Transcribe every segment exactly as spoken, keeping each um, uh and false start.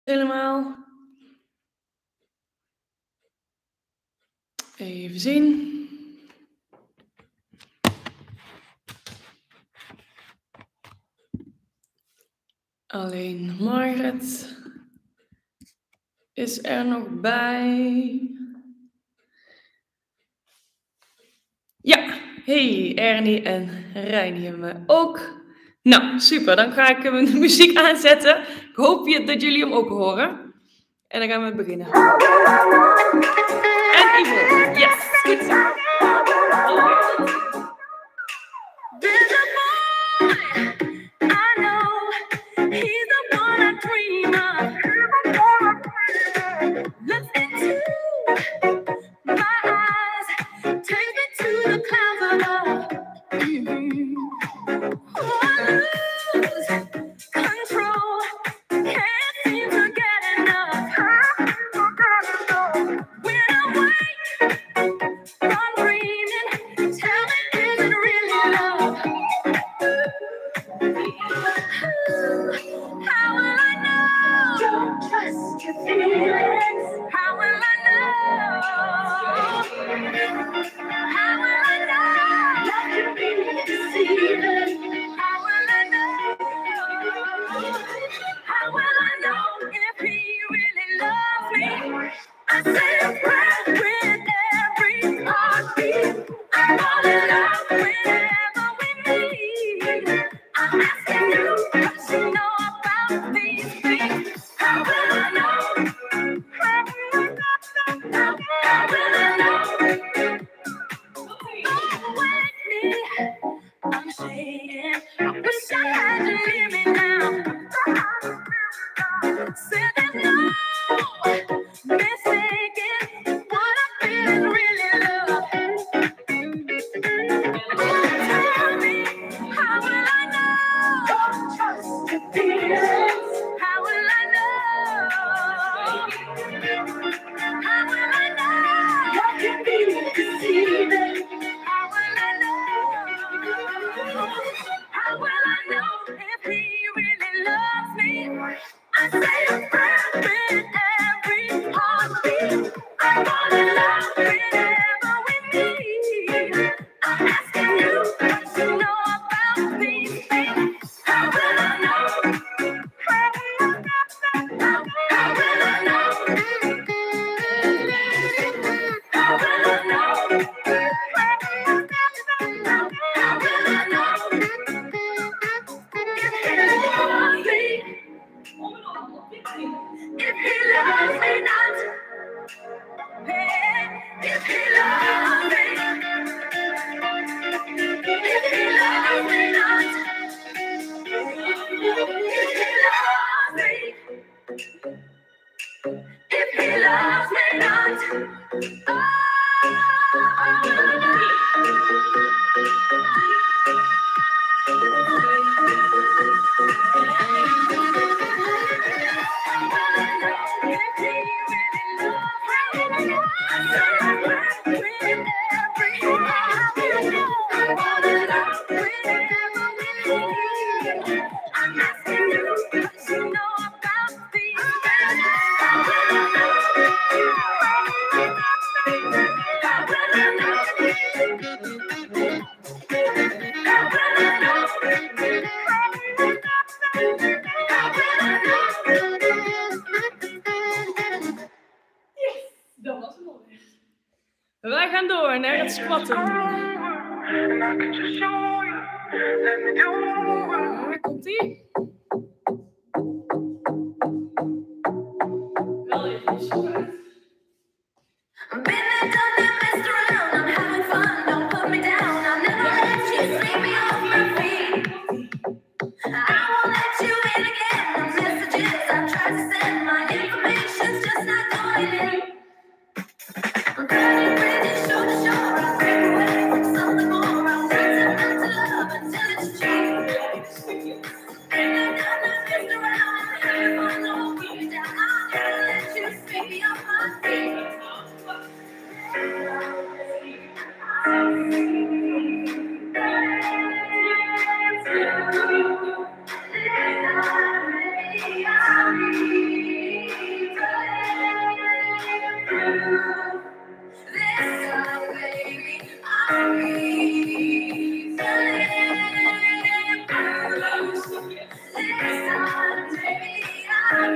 Helemaal. Even zien. Alleen Margaret is er nog bij. Ja, hey, Ernie en Reini hebben we ook. Nou, super. Dan ga ik de muziek aanzetten. Ik hoop dat jullie hem ook horen. En dan gaan we beginnen. En Ivo, yes, goed zo. There's a boy I know, he's the one I dream of. Looks into my eyes, take me to the clouds above. Mm-hmm. Oh, I lose control, can't seem to get enough. When I'm awake from dreaming, tell me, is it really love? How will I know? Don't trust your feelings. How will I know? How will I know? Love can be deceiving. How will I know? How will I know if he really loves me? I say a prayer with every heartbeat. I fall in love whenever we meet. I'm asking you what you know about these things. How will I know? How will I know? How will I know? Oh, wake me. I'm shaking. I wish I had you near me now. Said there's no mistaking what I feel is really love. Tell me, how will I know? Don't trust your feelings. How will I know? How will I know? Love can be deceiving. How will I know? How will I know if he really loves me? I say a prayer with every heartbeat. I fall in love whenever we meet. I'm asking you what you know about these things. How will I know? How, how will I know? How will I know? How will I know? If he loves me, if he loves me not, hey, if he loves me, if he loves me not, if he loves me, if he loves me not, oh, I'm asking you what you know about these things. How will I know? How will I know? How will I know? How will I know? Yes, dat was het alweer. Wij gaan door naar het squatten. Waar komt ie? Wel even spannend. Been there, done that, messed around. I'm having fun, don't put me down. I'll never let you sweep me off my feet. I won't let you in again. The messages I tried to send, my information's just not going in. I'm cutting bridges shore to shore. I'll break away from something more. I'll need to learn to love until it's true. Ain't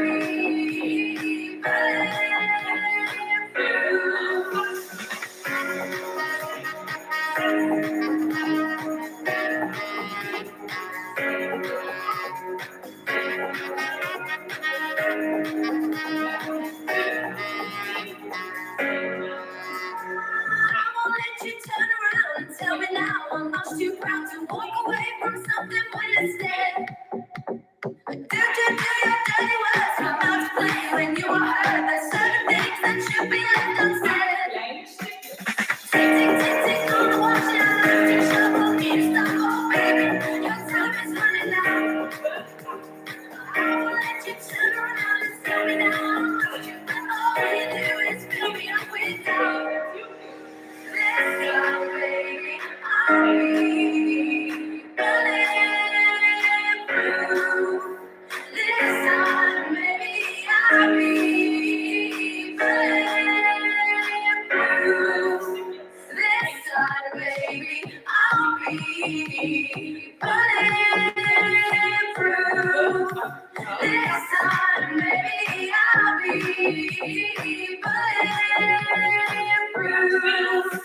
Tell me now, I'm not too proud to walk away from something when it's dead. Do, do, do your dirty words, I'm not to play when you are hurt. There's certain things that should be left unsaid. Tick, tick, tick, tick on the watch now. Tick, shuffle me to stop, oh baby. Your time is running out. I won't let you turn around and tell me now. But all you do is fill me up with doubt. This time, baby, I'll be running through. This time, maybe I'll be running through. This time, baby, I'll be running through. This time, maybe I'll be running through.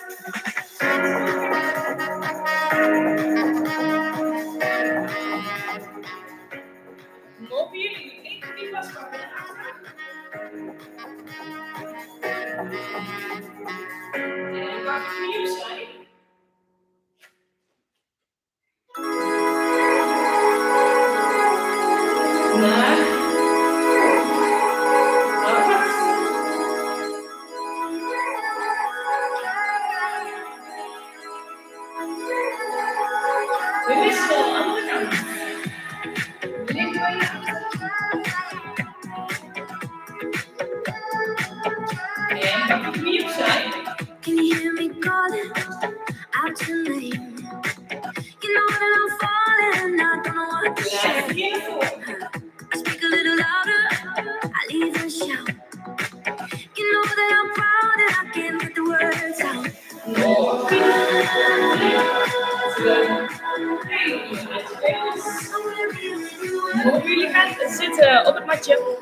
Mogen jullie één keer die vastpakken en en waar ik voor jullie zijn. Naar apart. Dit is gewoon de andere kant. Can you hear me calling out your name? You know that I'm falling, I don't know what to say. I speak a little louder, I even shout. You know that I'm proud and I can't get the words out. Mogen jullie gaan zitten op het matje?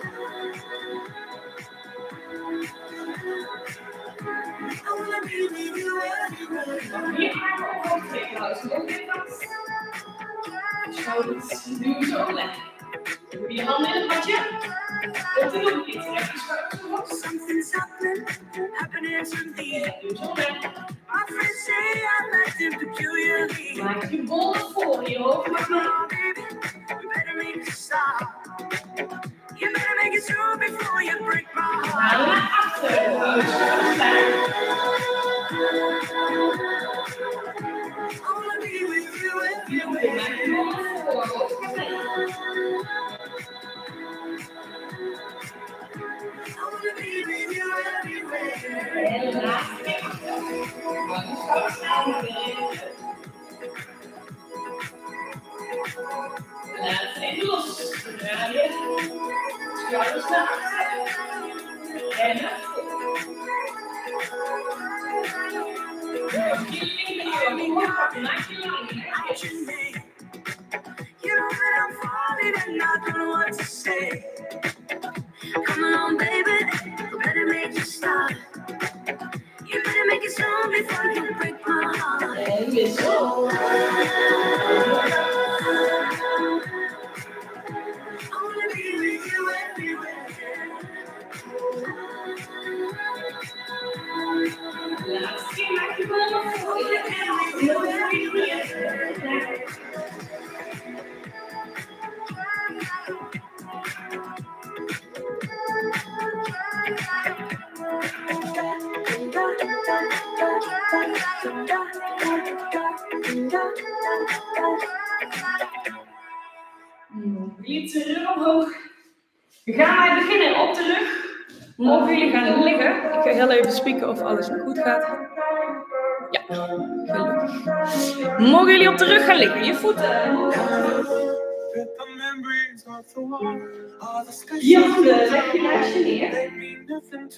Hier armen omhoog tegenhouden. Zo dit vast. Schouders nu zo leggen. Doe je handen in het matje. Komt er nog niet. Trek je schouders omhoog. Something's happening, happening to me. Doe zo leggen. My friends say I'm acting peculiarly. Maak je bol naar voren. Je hoofd mag naar. Oh, baby, you better make it stop. You better make it through before you break my heart. Haal naar achter. Hou je schouders bij. I wanna be with you everywhere. Maak je bol naar voren. Hoofd mag naar. I wanna be with you everywhere. En de laatste keer achter. Hou je schouders bij. Laat het even los. Draaien. Schouders naar achter. En naar voren. You know that I'm falling and I don't know what to say. Come along, baby, you better make it stop. You better make it soon before you break my heart. En weer zo. I wanna be with you everywhere. Laatste keer maak je bol naar voren. Heel veel weer. Jullie terug omhoog. We gaan maar beginnen op de rug. Mogen jullie gaan liggen? Ik ga heel even spieken of alles nog goed gaat. Ja, gelukkig. Mogen jullie op de rug gaan liggen? Je voeten. Je handen leg je naast je neer.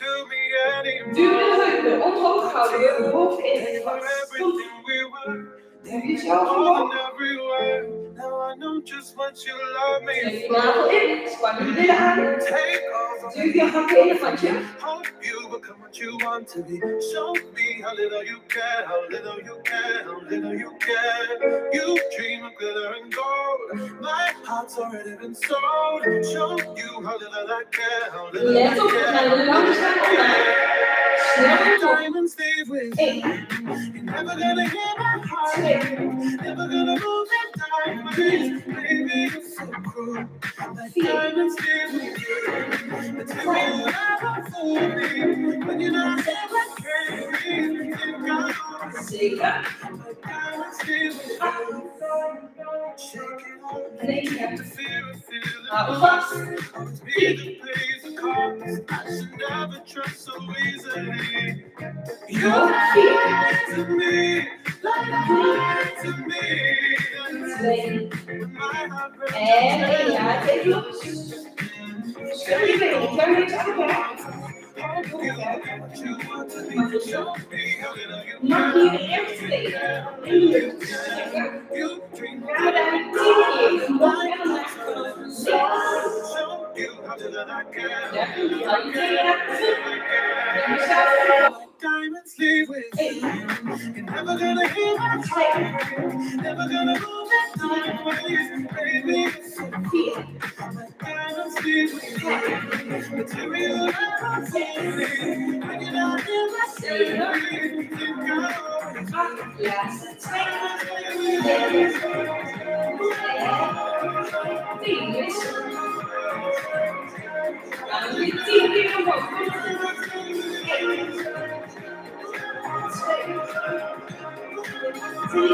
Duw de heupen omhoog houden. Je hoofd in het vast. Heb je het zelf omhoog? Now I know just what you love me. Zet je navel in, span je billen aan. Duw je hakken in je vatje. Hope you become what you want to be. Show me how little you care, how little you care, how little you care. You dream of glitter and gold. My heart's already been sold. Show you how little I care, how little I care. Let op, we gaan langzaam omlaag. Snel op. Diamonds leave with Eén. You're never gonna hear my heart. Twee. Never gonna move that diamond. Baby, you're so cruel. Like diamonds leave with you. But tell me you never fool me. When you're not here, I can't breathe. Think I'm Zeker. like diamonds leave with you. Shake it up. Negen. The fear of feeling Hou vast. lost. Be the place of calls. I should never trust so easily. You lie to me, lie to me. Twee. My heart breaks. En één. Ja, het even los. Stel je benen. Ik kan niks aan Mag je de eerste benen in de lucht strekken? Gaan we daar met tien keer. Nog en omlaag komen. Zes. Ja, hou je tenen naar voren. En we staan op. Diamonds leave with Eén. You're never gonna hear my heart. Never gonna move that diamond ways. Baby, it's so Vier. diamonds leave with you. Material never fool me. When you're not in my city, think I'm Acht. Laatste twee. Tien. Wissel. Gaan we weer tien keer omhoog. Eén. Twee. Drie.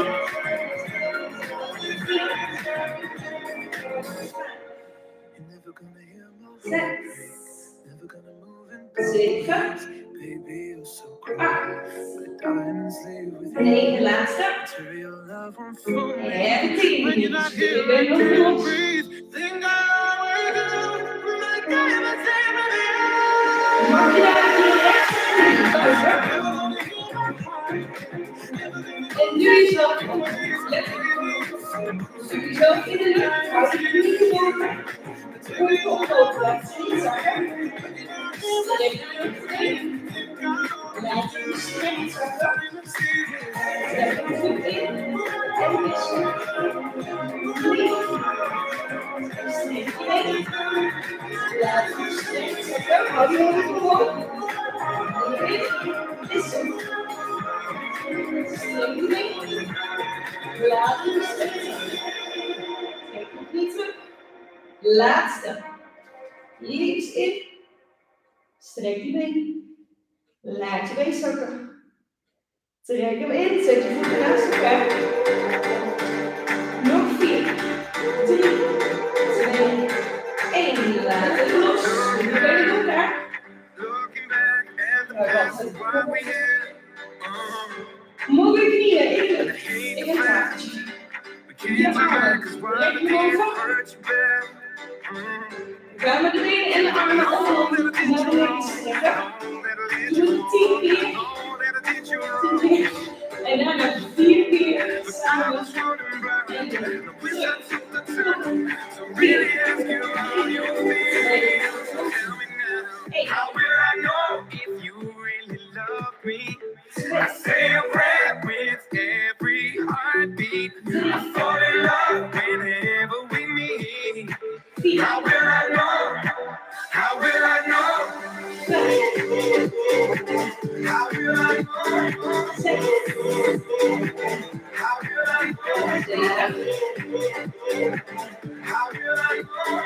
Vier. You're never gonna hear my Zes. never gonna move in Zeven. Baby, you're so cool. Acht. But diamonds leave with you. Negen. Laatste. Material love won't fool me. En tien. When you're not Dus je here, I bent nog can't los. breathe. Think I always do. Like diamonds leave with you. Mag je daar hier rechts en buiten? Never gonna hear my heart. Never gonna En nu jezelf op. Let op. Zoek jezelf in de lucht. Houd je knieën boven. Voel je omhoog. Laat ze niet zakken. Strek je lucht in. Laat je streng zakken. Trek je voet in. En wissel. Drie. Strek je been. Laat je streng zakken. Hou je hoofd omhoog. Drie. Wissel. Strek je been. Laat je streng zakken. Trek je knie terug. Laatste. Links in. Strek je been. Laat je been zakken. Trek hem in. Zet je voeten naast elkaar. Nog vier. Drie. Twee. één. Laat het los. Nu ben je elkaar. looking back at the past of what we had. Uh, Mooie knieën in de lucht. In het tafeltje. we can't turn back 'cause what we did hurt you bad. Uh, Gaan we de benen en de armen omhoog naar beneden strekken. Doe het tien keer. tien keer. En daarna vier keer samen. En terug. Vier. Eén. How will I know if you really love me? Twee. I say a prayer with every heartbeat. I fall in love whenever we meet. Vier. How will I know? How will I know? Vijf. How will I know? Zes. How will I know? Zeven. How will I know?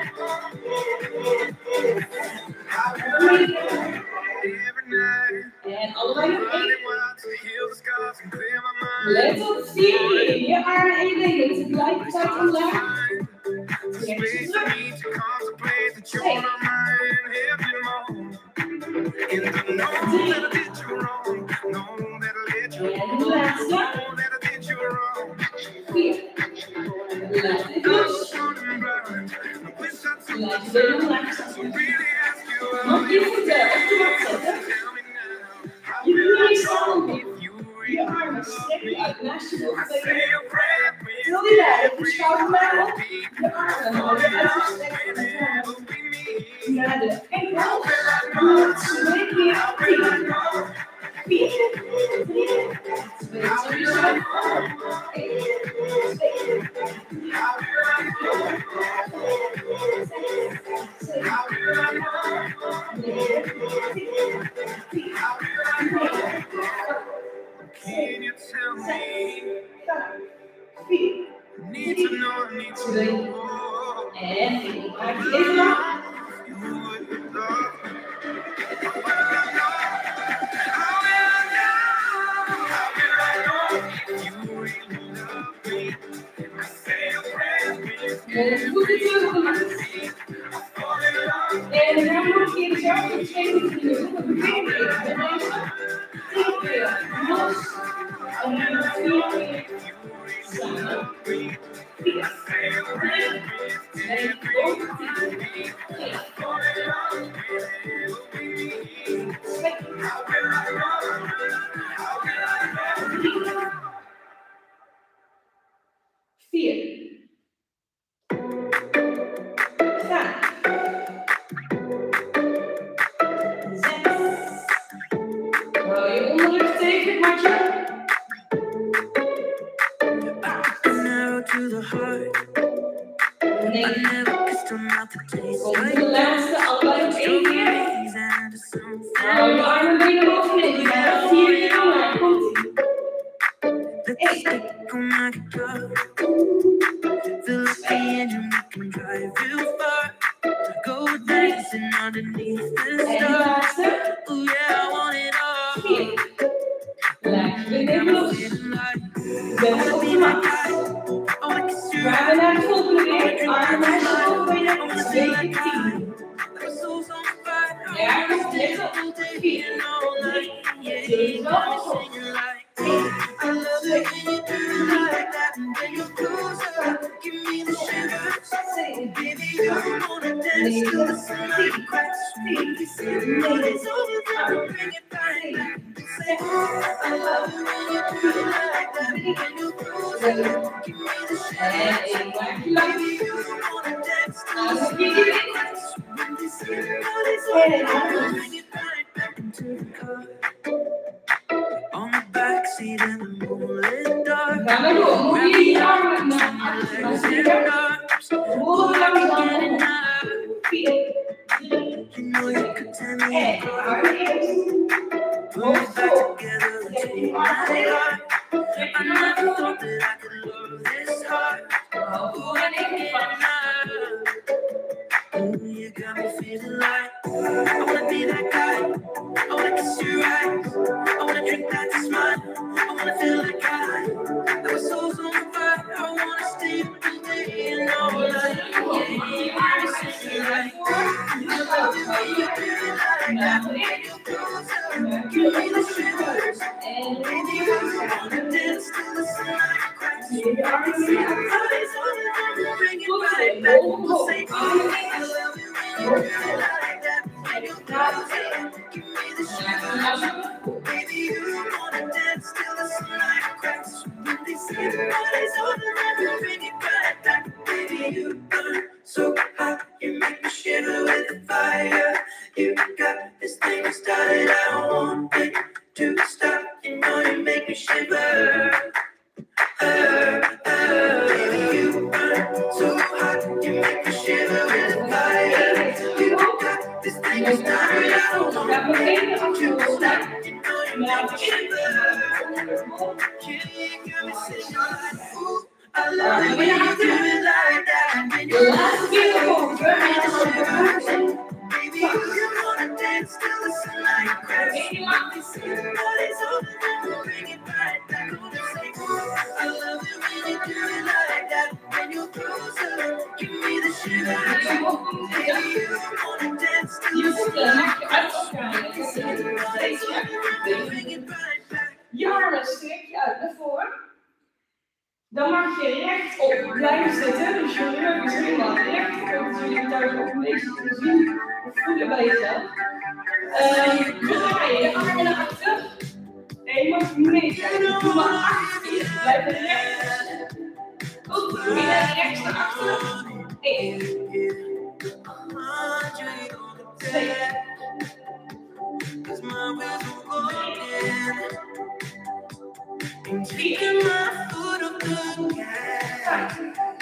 How will I Drie. know? Every night, En allebei nog één. running wild to heal the scars and clear my mind. Let op vier keer. Je armen en je benen tegelijkertijd omlaag. The space I need to contemplate that you're not mine every moment. In the know that I did you wrong, know that I let you En go, de laatste. know that I did you wrong. Vier. Laat dit I los. was running blind, I wish I took Laat je the benen time omlaag to zakken. really ask you how Mag je you voeten op de mat zetten. tell me now. How Je will I knieën staan know omhoog. if you Je really armen love strek je me? uit naast je I borstbeen. say a schouder maar op. De armen naar de enkels. Twee keer tien. Vier, drie, twee, sowieso. Eén, twee, Can you tell me? vier, Need to know, need to know. en ik maak je even lang. You would love me. How will I know? How will I know? How will I know if you really love me? I say a prayer with Dus goed het teruggemaakt. fall in love. En dan gaan we nog een keer dezelfde twee minuten doen. Dan beginnen we even met deze. Tien keer los. En dan vier keer samen. Vier, drie, twee, ook tien. Twee, vier, vijf, zes. Hou je onderrug tegen het matje. Narrow to the heart. negen. Never kissed a mouth that tastes Komt like de laatste, allebei op één keer. these and something. Hou je armen mee naar bovenin. Die gaan vier keer omlaag. Komt-ie. Let's stick on my guitar. Fill up the engine, we can drive real far. Go dancing underneath the En de stars. laatste. Oh yeah, I want it all. vier. Laat je weer los. Ben het op de mat. Gaan we naar de volgende weer. Armen naar de volgende. Twee keer tien. Ja, let op. vier. Deze wel op. On the backseat in the moonlit dark. Gaan we door. Moet je die armen naar achter gaan steken. Rollen we langzaam op. vier. You know you could tell me En armen eerst. put it back together and take my heart. I never thought that I could love this hard. Voor en ik vast. Ooh, you got me feeling like I wanna be that guy. I wanna kiss your eyes. I wanna drink that smile. I wanna feel like I. Our souls on fire. I wanna stay up all day and all night. Yeah, you got me singing like I love the way you do it like that. When you closer, give me the shivers. Baby, I wanna dance till the sunlight cracks. See our bodies on the line, bring it right back. We'll say, I love it when you do it like that. When you closer, give me the shivers. Baby, you wanna dance till the sunlight cracks. When they say our bodies on the line, bring it right back. Baby, you burn so hot, you make me shiver with the fire. You got this thing started, I don't want it to stop. You know you make me shiver. Uh, uh, baby, you burn so hot, you make me shiver with the fire. You got this thing started, I don't want it to stop. You know you make me shiver. You got me singing like, ooh, I love it when you do it like that. When you Laatste keer erop. baby, you wanna dance till the sunlight cracks. Everybody's over there, bring it right back on the same. I love it when you do it like that. When you're closer, give me the shivers. Baby, you wanna dance till Je the voeten sunlight maak je cracks. uitschrijven. Everybody's over there, bring it right back. Je armen strek je uit naar voren. Dan mag je rechtop blijven zitten. Dus je rug is helemaal recht. Ik hoop dat jullie thuis ook een beetje kunnen zien of voelen bij jezelf. Um, dan draai je de armen naar achter. En je mag meegaan. Doe maar acht keer. Blijf recht. Goed, midden rechts naar achteren. één, twee, drie, vier, vijf,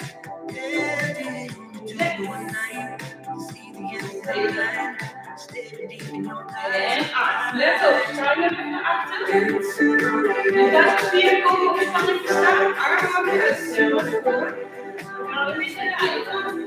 en acht. Let op, schuin even naar achteren. En daar spieren komen op je pannetje staan. Armen op je rug. Dan gaan we weer draaien.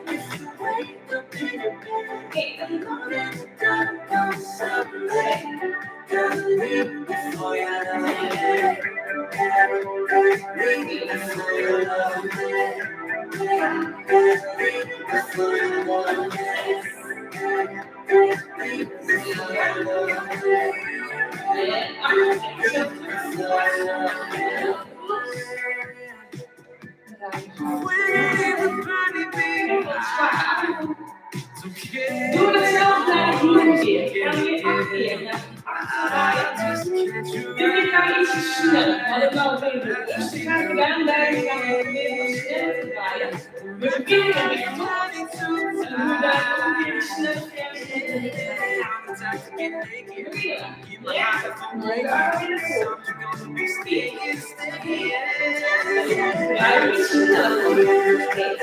Doe hetzelfde nog een keer. Gaan we weer acht keer naar achter draaien. Dit gaan we ietsje sneller. Want ik wou het even doen. Eerst gaan we gedaan, daar gaan we weer wat sneller draaien. We beginnen met rechtop. En dan doen we daar ook weer snel verder. Beginnen. Recht. Dan gaan we weer voor. Draaien we iets sneller.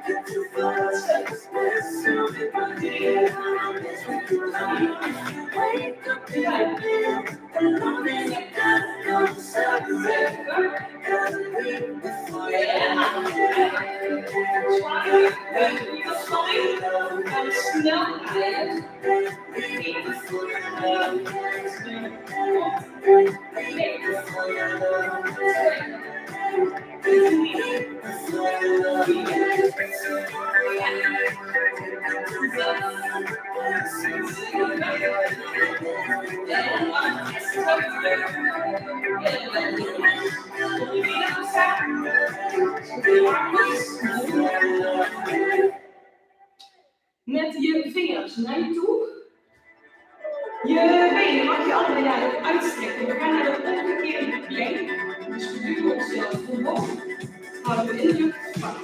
Met je vingers naar je toe. Je benen mag je allebei daar uitstrekken. We gaan naar de omgekeerde plank. Dus we duwen onszelf omhoog. Houden we in de lucht vast.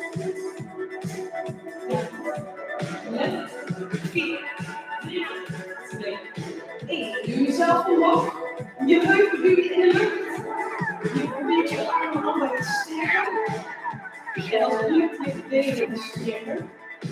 Let. vier, drie, twee, één. Duw jezelf omhoog. Je heupen duw je in de lucht. Je probeert je armen allebei te strekken. En als het lukt, je benen te strekken.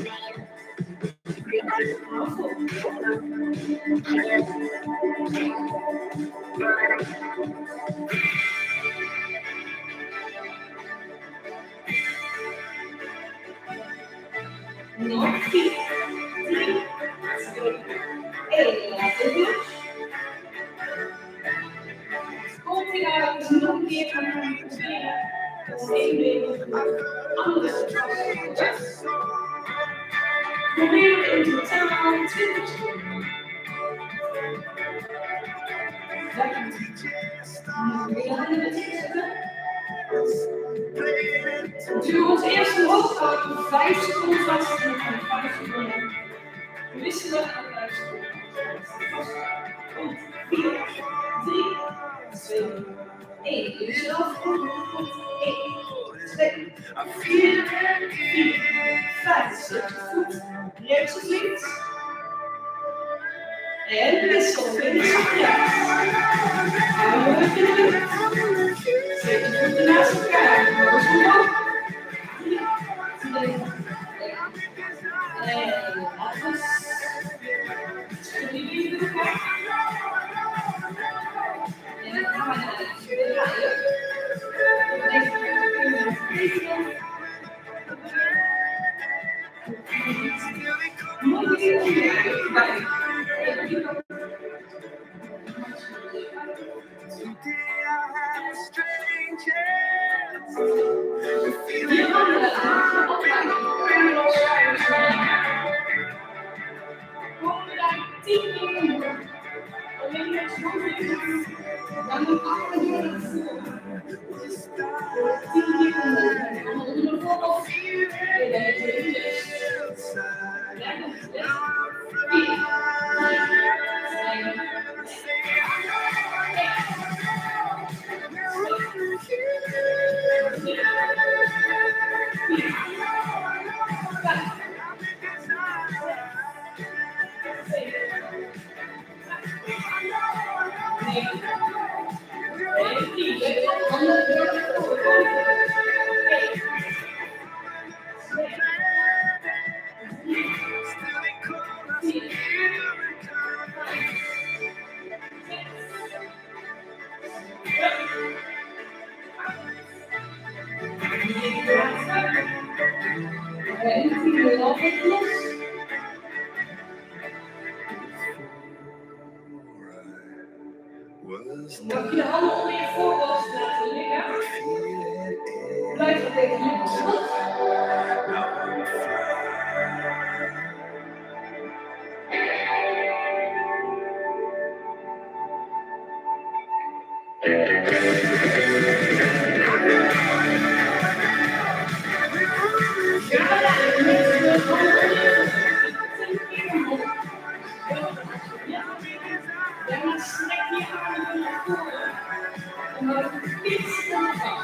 Nog vier, drie, twee, één. Laat het los. Komt ie uit, dus nog een keer gaan we proberen. Dat is één been op de andere kant. Probeer het in totaal twintig seconden. Lekker. Weer handen met zitten. Duw ons eerst omhoog houden. vijf seconden vast. En dan gaan we vijf seconden wisselen en vijf seconden. Komt. vier, drie, twee, één. Jezelf omhoog. één, twee, vier, vier, vijf. Zet je voet rechts of links. En wissel. Finish op rechts. Hou je in de lucht. Zet je voeten naast elkaar. Nose omhoog. drie, twee, één. En laat los. Schud die benen door elkaar. En dan gaan we naar de draaien. Mooi weer. Bij. Je handen aan opleiden. Kun je nog schuiven. Komen we daar tien keer door. Alleen met z'n hoofd. Dan moet alle deuren naar voren. tien keer door. En onder de voorhoofd. En dan met je liefjes. Lekker. vier, drie, twee, één. helemaal goed los. Mag je de handen onder je voorhoofd laten liggen? Blijf het even liggen. Ja, maar strek je armen naar voren. En dan iets vast.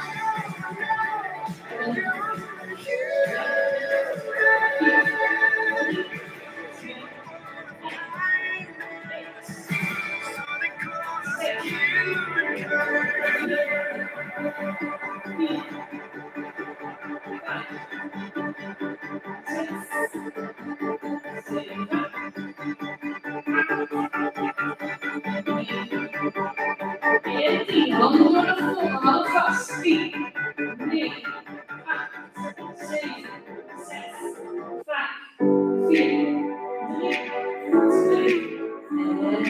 En tien, handen door naar voren, hou vast. tien, negen, acht, zeven, zes, vijf, vier, drie, twee, en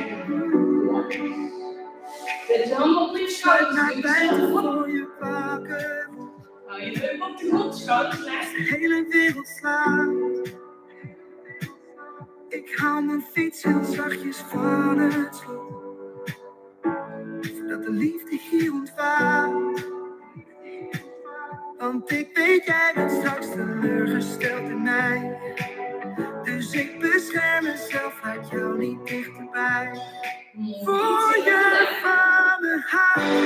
zet je handen op je schouders. Voor je pakken. Hou je heup op de grond, schouders recht. De hele wereld slaapt. Ik haal mijn fiets heel zachtjes van het slot. Zodat de liefde hier ontwaakt. Want ik weet jij bent straks teleurgesteld in mij. Dus ik bescherm mezelf, laat jou niet dichterbij. Voor je vader hou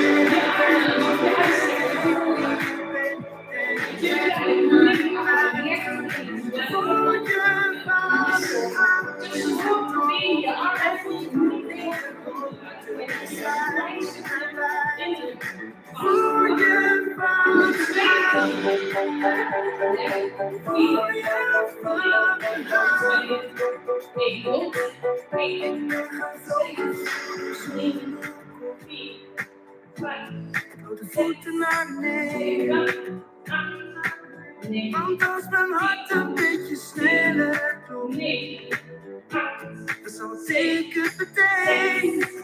voor je vader hou Je arm en voeten. voor je vader voor je vader de voeten naar beneden. Want als mijn hart een beetje sneller klopt, dan zal het zeker betekenen.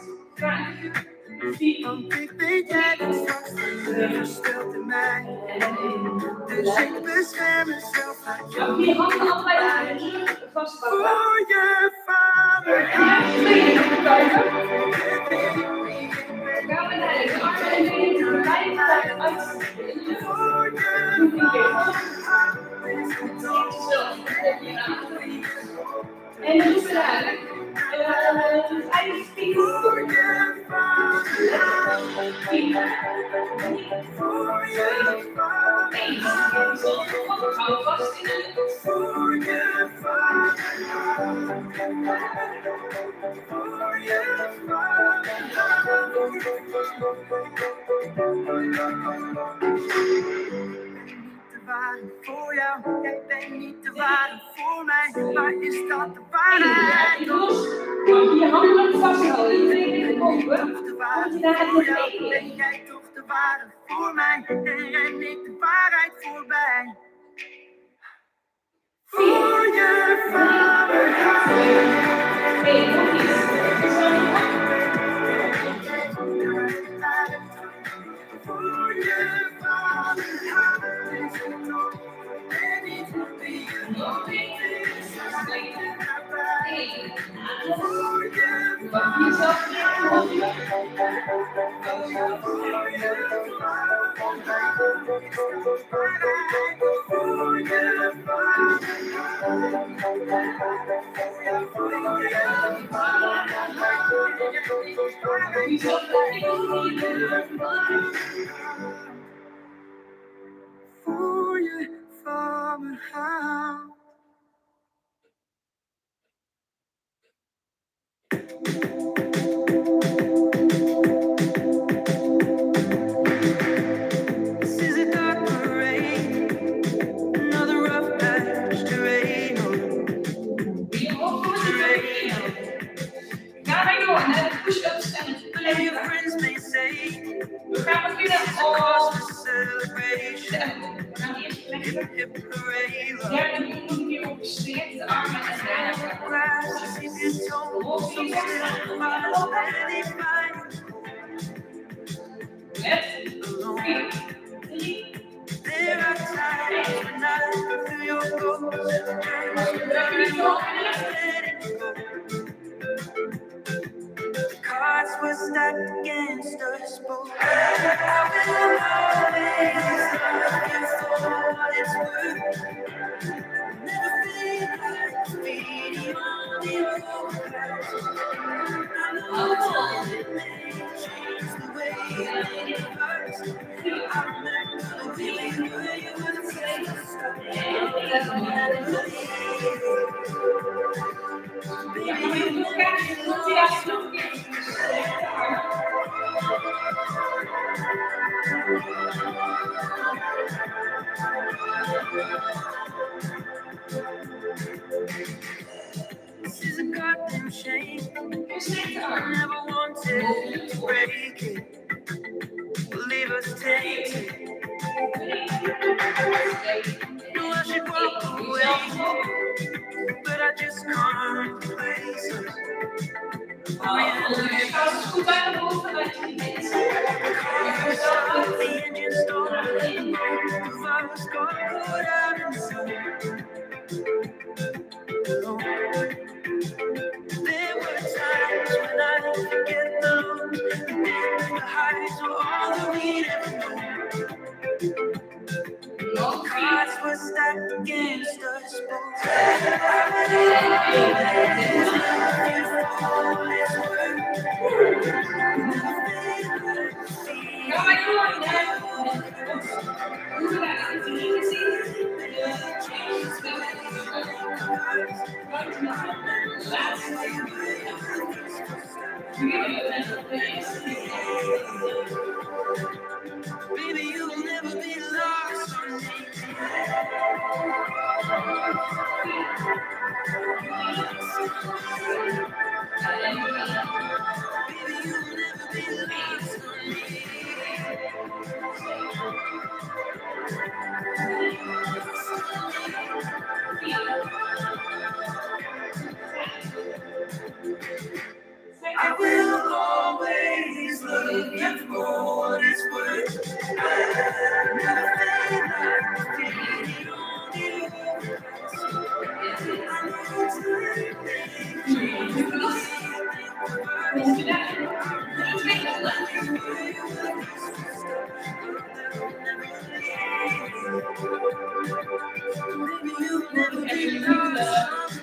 Want ik weet jij bent straks teleurgesteld in mij. Dus ik bescherm mezelf, laat jou Je handen allebei vastpakken. voor je vader. Gaan we naar de armen en benen tegelijkertijd uit. Voor je vader. En dan doen we daar. Eigenlijk Voor je vader. Voor je vader. hou vast in de Voor je vader. Voor je voor jou, jij bent niet de ware voor mij, maar is dat de waarheid? los. Mag je handen vasthouden. Je benen open. De waarheid voor jou, ben jij toch de ware voor mij, en jij niet de waarheid voorbij. Voor je vader. Hey, nog iets. Voor je vader. En niet wie je nog niet is. Voor je vader. Voor je van me houdt. This is a dark parade, another rough patch to rain on. Ga wij door naar de push-ups en het And your planken. friends may say We gaan beginnen op Christmas celebration, de elbow. We gaan eerst hip leggen. hip hooray, Derde keer nog een keer op je Strek de armen en daarna gaan we. Met vier, drie. There are times when I feel your ghost. Cards were stacked against us both. I will always love you for what it's worth. Never feel like being on the overpass. I know time may change the way it hurts. I remember the feeling where you would say stop. Baby, you look at me, look at me. This is a goddamn shame. I never wanted to break it. Leave us tainted. No, I should walk away, but I just can't place us. Goed aan de boven, dat je niet weet. The engine started, both of us got caught out in the sun. There were times when I forget the lows, the highs were all that we'd ever known. Cards were stacked against us both. Baby, you'll never be lost on me. Baby, you'll never be lost on me. I will always love you for what it's worth. Never feel like being on the overpass. I know time may change the way you think Maybe you'll never be lost.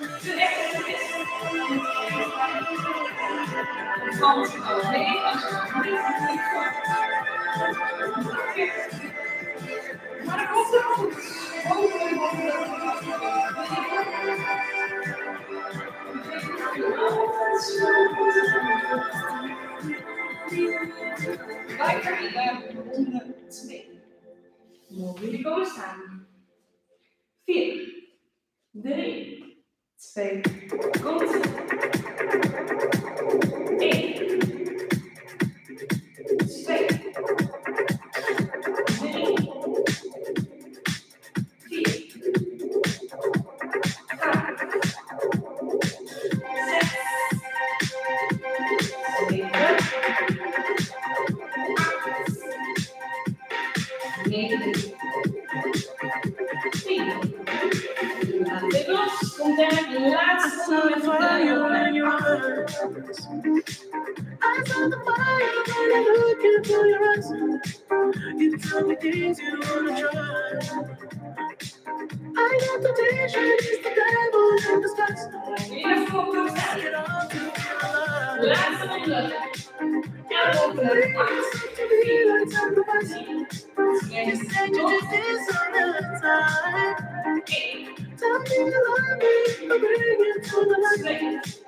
Maar dat komt er goed. Wij krijgen ronde twee. Mogen jullie komen staan? Vier, drie, twee, komt. Eén, twee, drie, vier, vijf, zes, zeven, acht, negen, tien. Laat dit los. Komt er het laatste moment van de I saw the fire when I look into your eyes. You tell me things you wanna try. I got the temptation, it's the devil in disguise. Even voor procent. Get on to your life. Laatste ronde. Elke ronde. Acht, vier, You said you just did some other time. één, Tell me you love me, but bring it to the light. twee.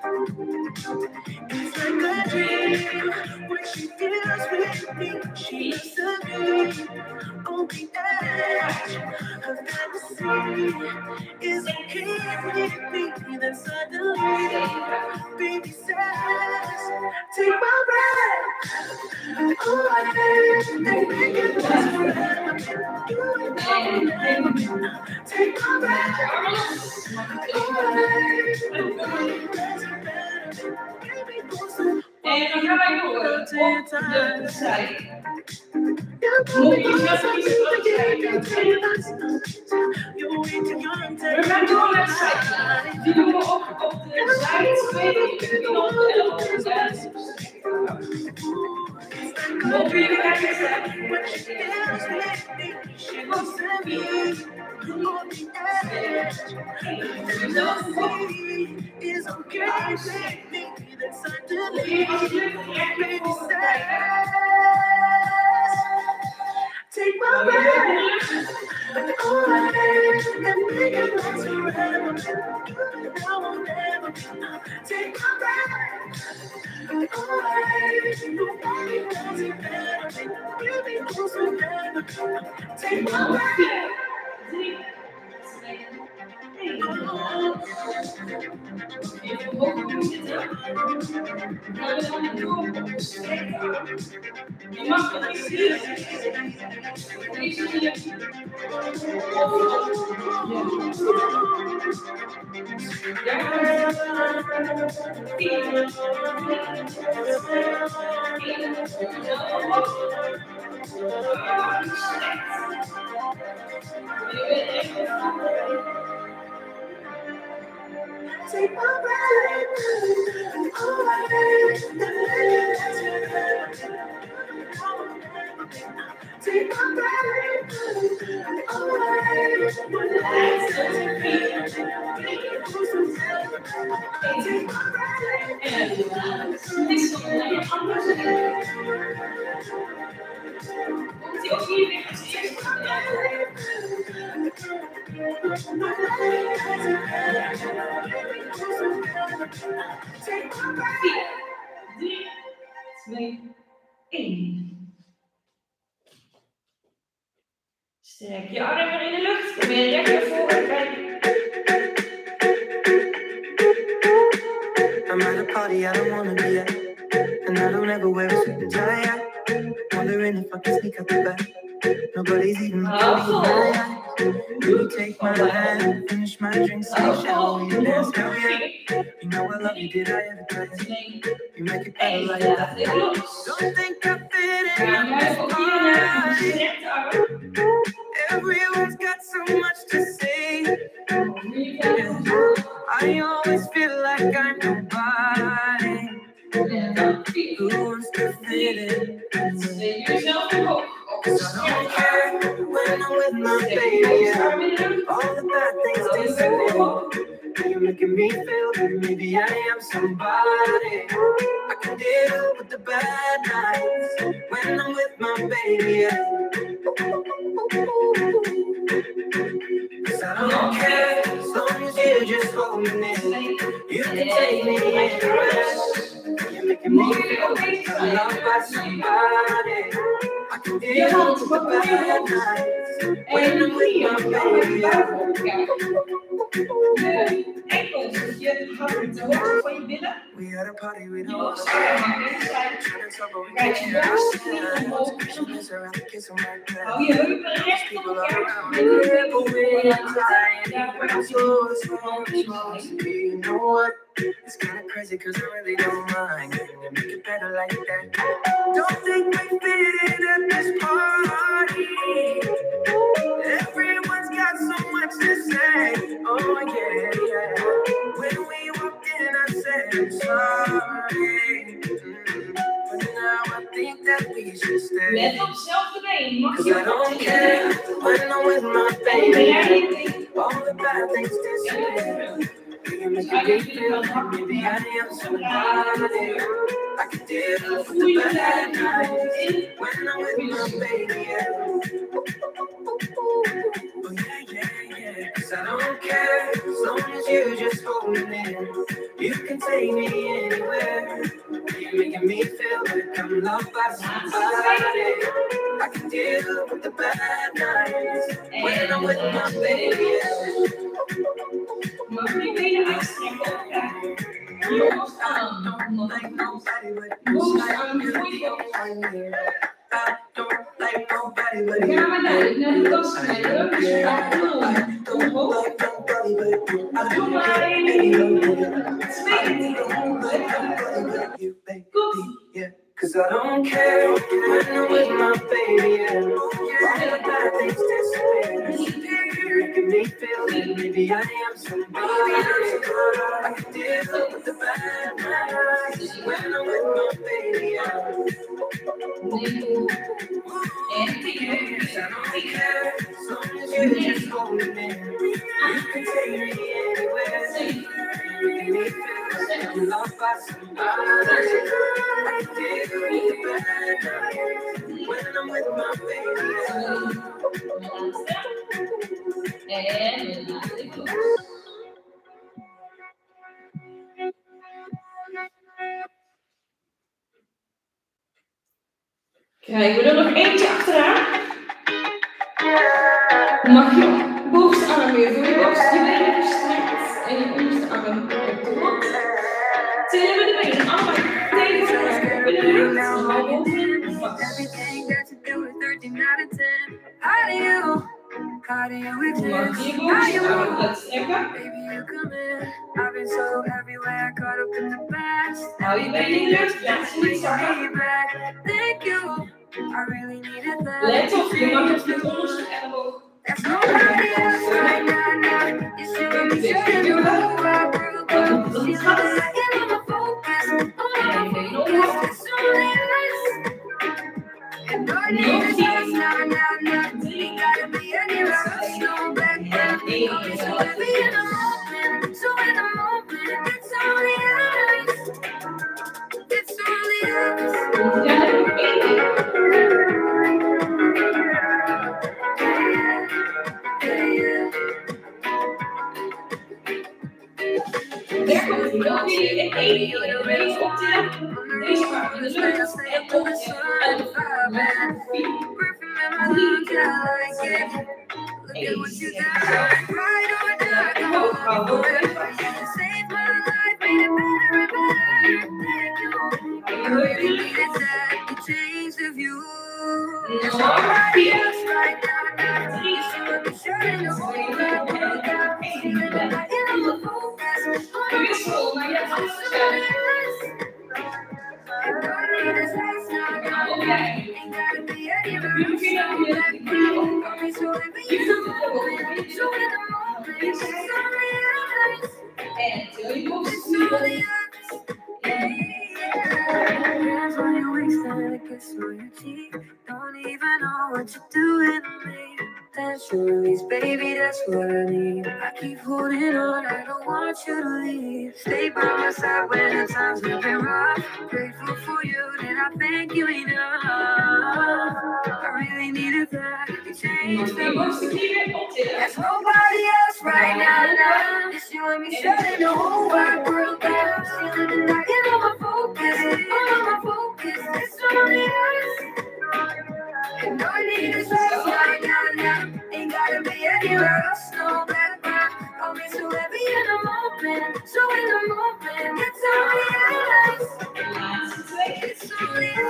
It's like a dream when she feels with me. She looks at me on the edge of fantasy. Is okay with me? Then suddenly, baby says, take my breath. Oh, I need and make it last forever. You ain't never, never. Take my breath. En dan gaan wij door op de zij. Mocht je zelf iets we gaan door naar de zij. Die doen we op, op de zij twee. Op de elf. Mocht je even kijken zijn. Is okay, baby. That's suddenly baby says, take my breath away and make it last forever. I won't ever take my breath away. Nobody does it better. We'll be close together. Take my breath. Even hoger doen zitten. Maar we gaan het doen op de streker. Je mag het niet zien. Deze zie je. Take my breath away. Take my breath away. Take my breath. En niks van de andere zijde. Komt hij ook hier weer als eerste? vier, drie, twee, één. Strek je armen in de lucht. Dan ben je recht naar voren kijken. I'm at a party I don't wanna be at, and I don't ever wear a suit and tie. Wondering if I can sneak out the back. Nobody's even looking at. Will you take my hand, finish my drink, say shall we dance? Hell yeah, you know I love you, did I ever tell you? You make it better like that. Don't think I fit in this party. Everyone's got so much to say. Yeah. I always feel like I'm nobody. Who wants to fit in? Cause I don't care when I'm with my baby. Yeah. All the bad things disappear. You're making me feel that maybe I am somebody. I can deal with the bad nights when I'm with my baby. Yeah. Cause I don't care as long as you just hold me near. You can take me anywhere. You're making me feel like I'm loved by somebody. I can deal with the bad nights when I'm with my baby. We had a party with all the time. Trying to talk about we can't get around the kiss on my glass. People are around here, but we're trying. I'm so strong, supposed to be. You know what? It's kind of crazy because I really don't mind. Can you make it better like that? Don't think we fit in at this party. Everyone's got so much to say. Oh yeah, yeah. When we walked in, I said I'm sorry. Mm-hmm. But now I think that we should stay. Let op zelf been. Mag Cause je I don't care when I'm with my baby. All the bad things disappear. You make me feel like maybe I am somebody. I can deal with the bad nights when I'm with my baby. Yeah. Oh yeah, yeah, yeah. Cause I don't care as long as you just hold me near. You can take me anywhere. You're making me feel like I'm loved by somebody. I can deal with the bad nights when I'm with my baby. Yeah. Maar wie ben je uitstrekken? Jongens aan. Like nobody would. I don't like Gaan we naar de kast snijden. Dus we gaan omhoog. Doe maar twee. Goed. Cause I don't care when I'm with my baby, yeah. All the bad things disappear. Making me feel that maybe I am somebody else. I can deal with the bad nights when I'm with my baby, yeah. Yes, I don't care as long as you just hold me there. You can take me anywhere. Making me feel that I'm loved by somebody. When I'm with my baby. Krijgen we er nog eentje achteraan? Mag je bovenste arm weer voor je borst, je benen verstrekt en je onderste arm op de grond. Tillen we de benen allemaal tegen elkaar in de lucht. Everything got to do with thirteen out of ten. How do you, how do you exist? How you move? Baby, you come in. I've been so everywhere, caught up in the past. Hou je benen in de lucht, laat ze niet zakken. Thank you, I really needed that. Let op, je mag het met onderste elleboog. There's nobody else right now, now. You should be showing you how I grew up. She's looking like it on my focus. Oh, my focus. It's only us. And I need to trust now, now, now. Ain't gotta be anywhere else, no back down. Always so heavy in the moment. So in the moment, it's only us. It's only us. Daar komt hij. Dan weer in één keer de race op til. Deze maar in de lucht. En op het uit de vier. Eén. Hoog houden. Don't even know what you're doing to me. That's your release, baby, that's what I need. I keep holding on, I don't want you to leave. Stay by my side when the times have been rough. Grateful for you, then I thank you enough. I really needed that. You changed the most to keep it up. There's nobody else right now, now. It's you and me shutting the whole wide world down. Sealing the night, you know my focus, all my focus. It's only us. And all I need is rest right now, now. Ain't gotta be anywhere else, no background. I'll be so heavy in the moment, so in the moment. It's only us. It's only us.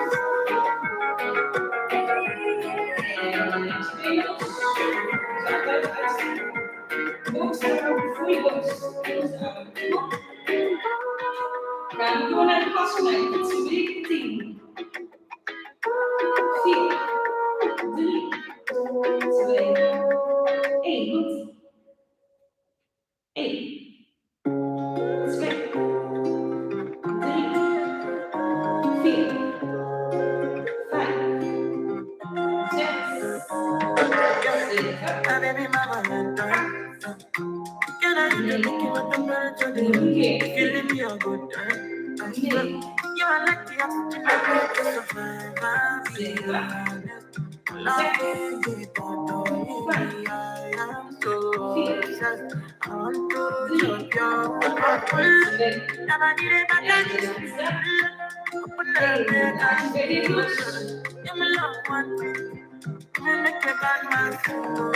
Gaan we door naar de kasten. Het is week tien. vier, drie, twee, één. één, twee, drie, vier, vijf, zes, zeven, You are like the oxygen I need to survive. Love you, I am so obsessed. I want to show you. Never need it, but I just open up the eyes. Give me love one thing. You make a bad man feel.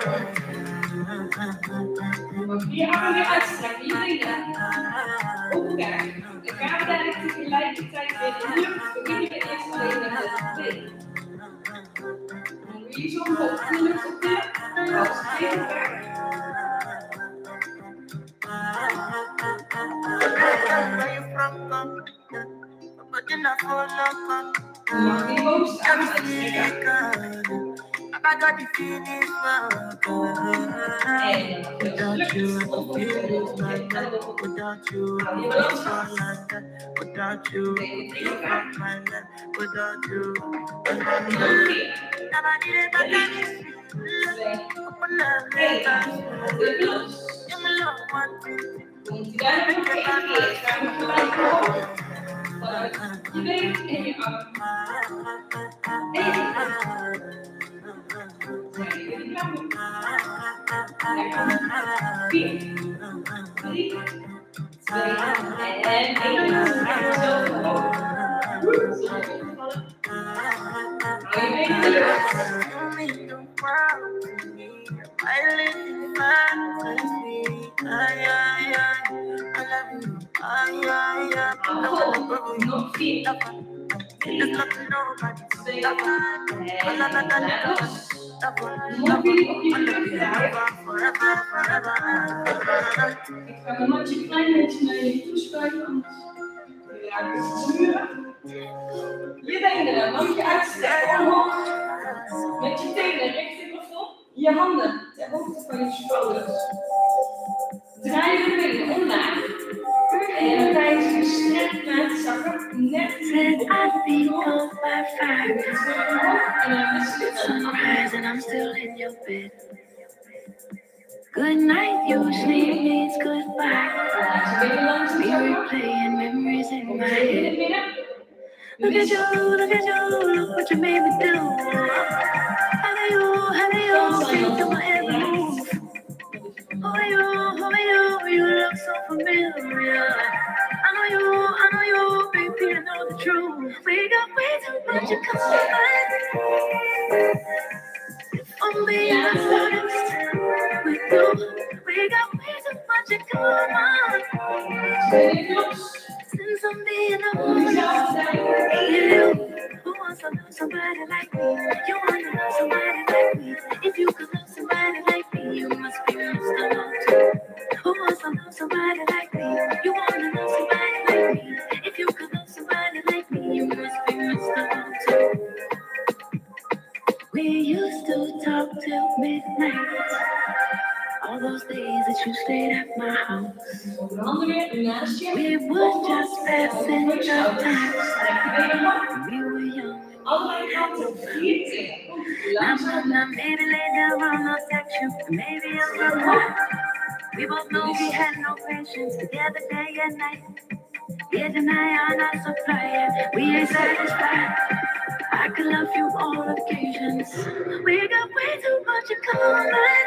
Je armen weer uitstrekken, je benen opkijken. Dan gaan we daar tegelijkertijd weer in de lucht. We beginnen eerst alleen met het been. in de lucht op de mag die bovenste arm uitstrekken. I got the feelings without you, I can feel this like that. Without you, I can feel so like that. Without you, I can feel like my life. Without you, without you. Never did it back then. Open up, let us. You my love one thing. Komt hij daar nog één keer? Ga je gelijk horen. Vanuit je been en je arm. En je arm. Vier, drie, twee en één. Zo omhoog. Hou je benen in de lucht. I live in fantasy. Ay, ay, ay. I love you. Ay, ay, ay. I wanna go with you. Nog vier. There's nothing nobody. Twee. Stop. En La, la, la, la, la. los. Stop. Mogen jullie op je rug draaien? Forever, forever. Ik ga mijn matje een klein beetje naar je toe schuiven, anders raak je de muren. Je benen een mandje uitstrekken omhoog. Met je tenen richting het plafond. Je handen ter hoogte van je schouders. Draai je benen omlaag. En dan tijdens je gestrekt laten zakken. Net I feel by fire. en dan wissel je dan. Sunrise and I'm still in your bed. Good night usually means goodbye. Laat je benen langs de We zakken. replaying memories in my Zet je head. het binnen. Look at you, look at you, look what you made me do. How are you, how are you, think to my every move. Who are you, who are you, you look so familiar. I know you, I know you, baby, I know the truth. We got way too much in common. If I'm being honest with you, we got way too much in common. Since I'm being honest with you, who wants to love somebody like me? You want to love somebody like me? If you could love somebody like me, you must be Mister Love too. Who wants to love somebody like me? You want to love somebody like me? If you could love somebody like me, you must be Mister Love too. We used to talk till midnight. All those days that you stayed at my house. Over de handen weer naast je. We were just passing the time. We were young. Allebei handen vier keer. Now, Langzaam. now, maybe later on I'll text you. Maybe I'll run. We both know we had no patience together day and night. Yet and I are not supplier. We ain't satisfied. I could love you all occasions. We got way too much in common.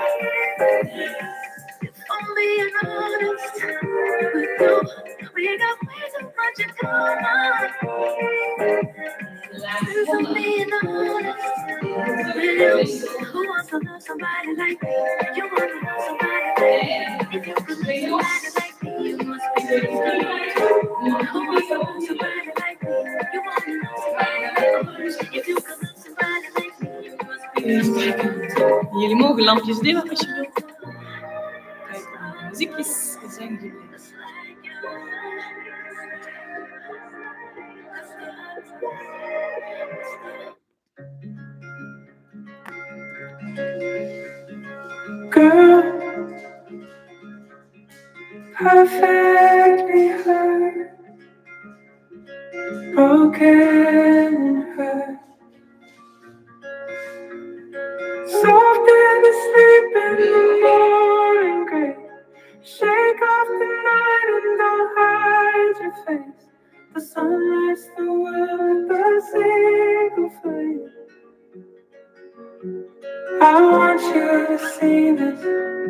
If I'm being honest with you, we got way too much in common. If I'm being honest with you, who wants to love somebody like me? You want to love somebody like me? If you could love somebody like me, you must be Mister Love too. Who wants to love somebody like me? You want to love somebody like me? If you could love somebody like me, you must be Mister Love too. Jullie mogen lampjes dimmen als je wilt. Kijk, de muziekjes zijn geblieben. Girl, perfectly hurt, broken and hurt, soft in the sleep in the morning gray. Shake off the night and don't hide your face. The sun lights the world with a single flame. I want you to see this.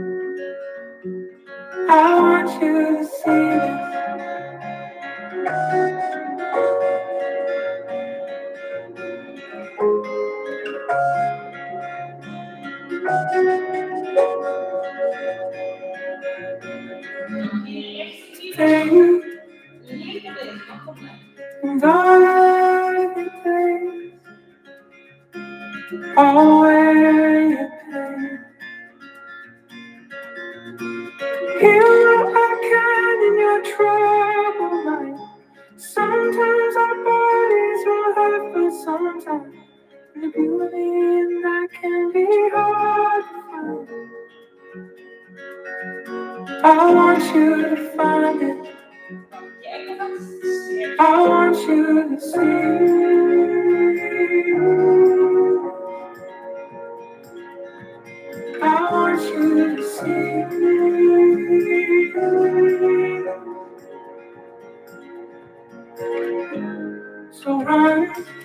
I want you to see this. Things and all of the things always Sometimes our bodies will hurt, but sometimes the beauty in that can be hard to find. I want you to find it. I want you to see. I want you to see. So run,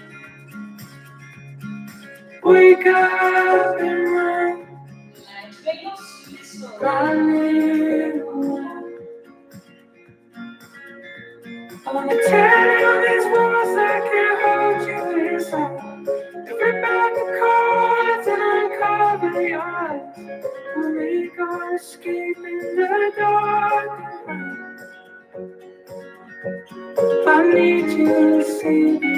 wake up and run. Run it away. I wanna tear down these walls that can't hold you inside. Rip out the cords and uncover the eyes. We'll make our escape in the dark. I need you to see me.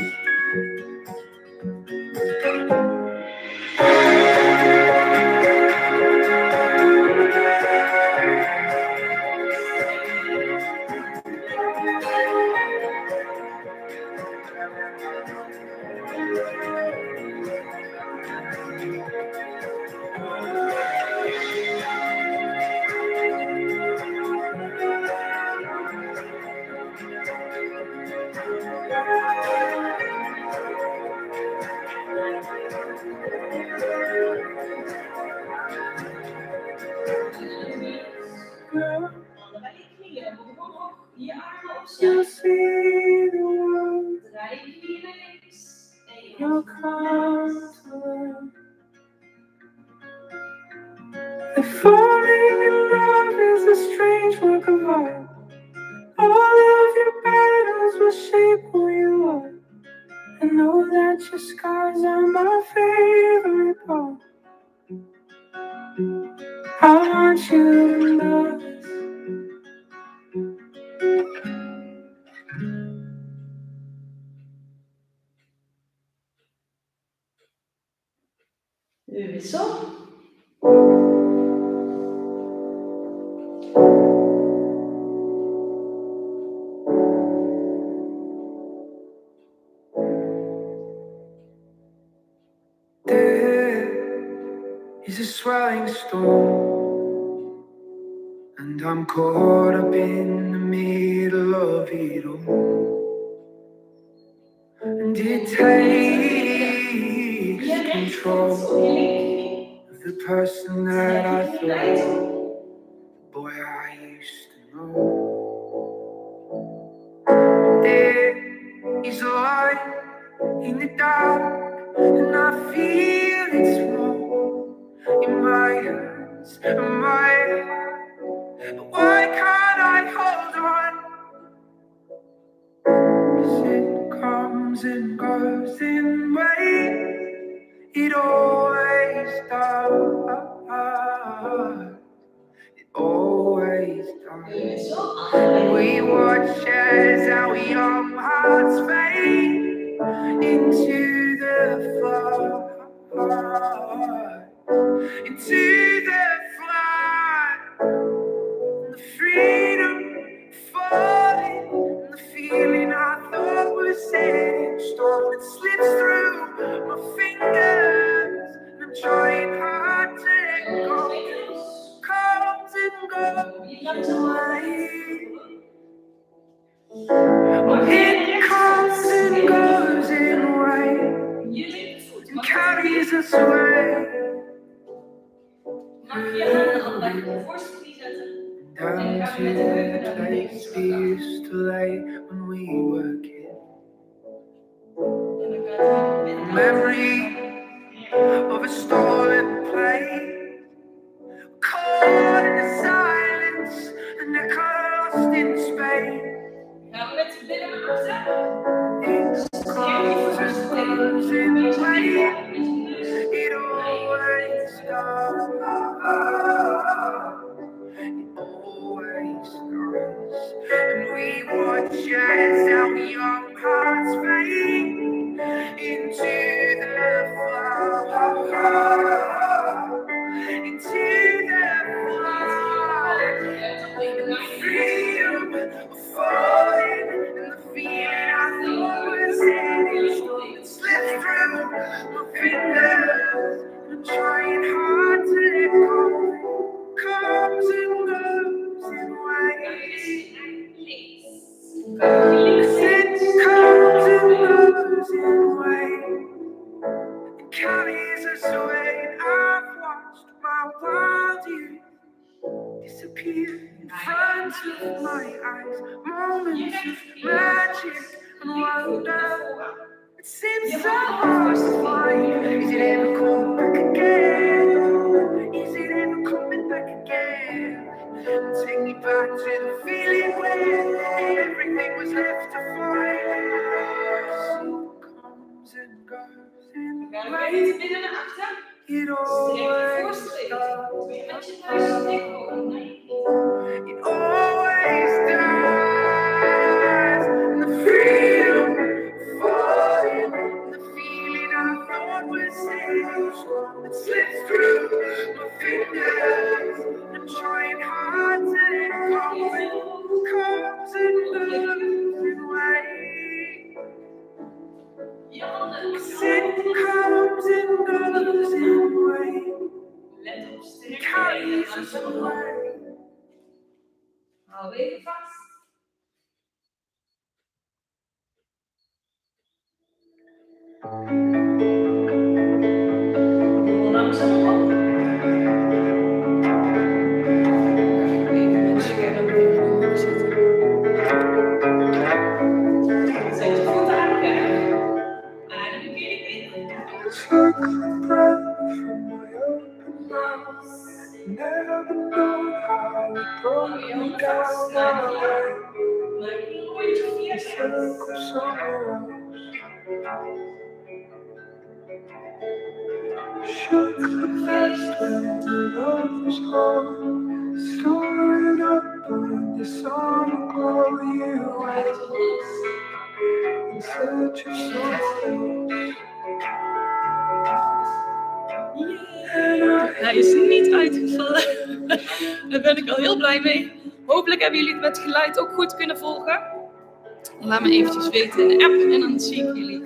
Girl, you'll see the world. You'll come to love. The falling in love is a strange work of art. All of your battles will shape who you are. I know that your scars are my favorite part. I want you to know this. Wissel. There is a swelling storm, and I'm caught up in the middle of it all. And it takes control of the person that I thought, the boy I used to know. There is a light in the dark, and I feel it's warm in my hands and my heart. But why can't I hold on? 'Cause it comes and goes in waves. It always does. It always does. We watch as our young hearts fade into the flood, into the flood. The freedom falling, and the feeling I thought was set in stone. It slips through my fingers, and I'm trying hard to let go. Comes and goes away. It comes and goes in waves and carries us away. Down to the place we used to lay when we were kids. The memory of a stolen place, caught in the silence and they're lost in space. It comes and goes in waves. It always does. Always knows, and we watch as our young hearts fade into the flower. I'm trying hard to let go. Comes and goes in waves. It comes and goes in waves. It carries us away. I've watched my wild youth disappear in front of my eyes. Moments of magic and wonder. It seems so hard to find. Is it ever coming back again? Is it ever coming back again? Take me back to the feeling when everything was left to find. Comes and goes in waves. It always does. It always does. And the freedom falling, the feeling I thought was safe, it slips through my fingers. I'm trying hard to let go. It comes and goes in waves. It comes and goes in waves. It carries us away. Hou even vast. Langzaam op. Even het scherm weer zitten. Zet je voet aan elkaar. Adem een keer in. Took a breath from my open mouth. Never known how it brought me down my way. Circle somewhere else. Shook the fast when the love was gone. Stored up on the summer glow. You went in search of someone else. Hij is niet uitgevallen. Daar ben ik al heel blij mee. Hopelijk hebben jullie het met geluid ook goed kunnen volgen. Laat me eventjes weten in de app en dan zie ik jullie.